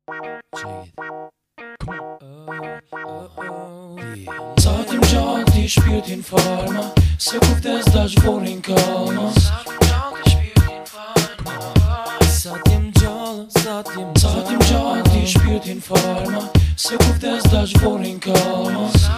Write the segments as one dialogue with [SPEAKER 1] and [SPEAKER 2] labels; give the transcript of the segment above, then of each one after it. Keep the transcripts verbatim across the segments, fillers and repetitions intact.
[SPEAKER 1] Sa t'im gjallë ti shpirtin farma, se kuftes dash vorin kalma.
[SPEAKER 2] Sa t'im gjallë, sa t'im
[SPEAKER 1] Sa t'im gjallë ti shpirtin farma, se kuftes dash vorin kalma.
[SPEAKER 2] Se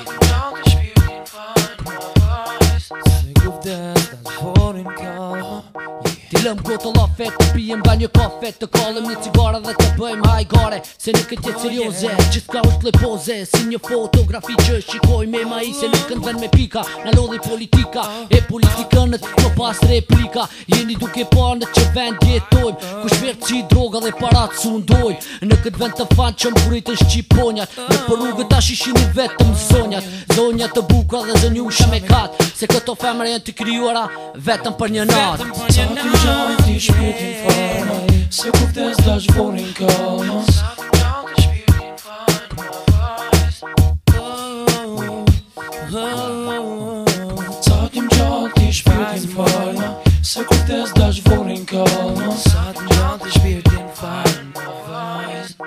[SPEAKER 2] kuftes dash vorin kalma.
[SPEAKER 3] Ti lëm gotë lafet, të pijem nga një kafe, të kalëm një cigare dhe të bëjmë hajgare. Se në këtë jetë serioze, gjithka është lepoze, si një fotografi që shikoj me ma i. Se në këndven me pika, në lodhi politika, e politikënët në pas replika. Jeni duke pa në që vend jetojmë, ku shpirë qi droga dhe parat sundojmë. Në këtë vend të fanë që më kurit të shqiponjat, në për rrugët ta shishini vetëm zonjat. Zonjat të bukra dhe zënjusha me katë, se këto femër janë të kryuara vetëm për një natë.
[SPEAKER 1] Sa t'im gjallë ti shpirtin farma, se kuftes dash vorin kalma. Sa t'im gjallë ti shpirtin farma, se kuftes dash vorin kalma.
[SPEAKER 2] Sa t'im gjallë ti shpirtin farma.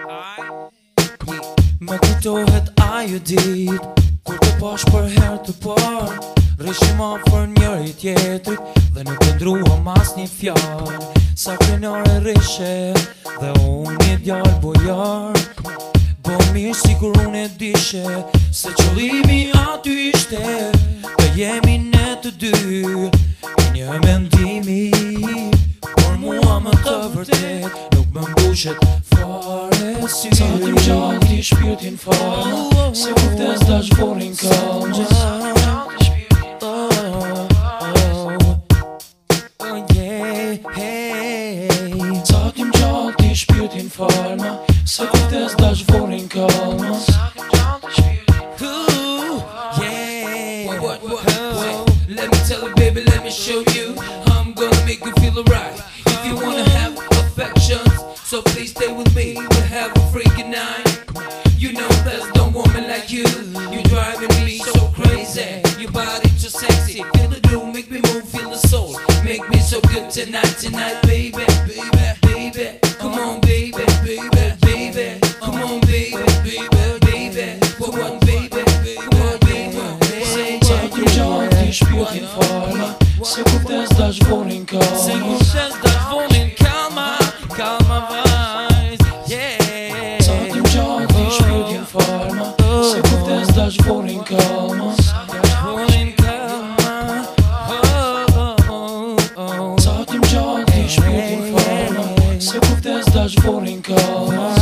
[SPEAKER 2] Më kujtohet ajo dit,
[SPEAKER 1] Kur të pash për her të par,
[SPEAKER 2] rishim afër njëri tjetrit dhe nuk e ndruam as një fjallë.
[SPEAKER 1] sa krenare rishe
[SPEAKER 2] Dhe unë një djallë bojar,
[SPEAKER 1] Po mirë si kur unë e dishe, se qëllimi aty ishte, të jemi ne të dy, një mendimi. Por mua më të vërtet, nuk më mbushet fare sy. Sa t'im gjallë ti shpirtin farma, se kuftes dash vorin kalma. Sa t'im gjallë ti shpirtin farma, se kuftes dash vorin kalma.
[SPEAKER 2] Let me tell you, baby, let me show you how I'm gonna make you feel alright. If you wanna have affections, so please stay with me. We'll have a freaking night. You know there's no woman like you. You're driving me so crazy. Your body too sexy. Feel the groove, make me move, feel the soul. Make me so good tonight, tonight, baby, baby, baby. Come on, baby, baby, baby. Come on, baby, baby, baby. What one, baby, what baby?
[SPEAKER 1] Sa t'im gjallë ti shpirtin farma, se kuftes dash vorin kalma.
[SPEAKER 2] Se kuftes dash vorin kalma, kalma vajz, yeah.
[SPEAKER 1] Sa t'im gjallë ti shpirtin farma, se kuftes dash vorin kalma.
[SPEAKER 2] Vorin kalma, oh, oh, oh.
[SPEAKER 1] Sa t'im gjallë ti shpirtin farma, se kuftes dash vorin kalma.